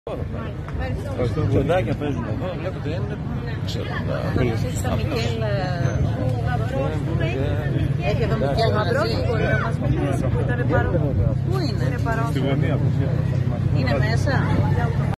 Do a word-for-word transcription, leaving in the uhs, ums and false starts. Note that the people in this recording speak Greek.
Τσοντάκια παίζουν εδώ, βλέπετε είναι. Ξέρω. Έχει εδώ Μικέλ Μαυρός που μπορεί να μας μιλήσει, που ήταν παρόν. Πού είναι? Στη γωνία. Είναι μέσα.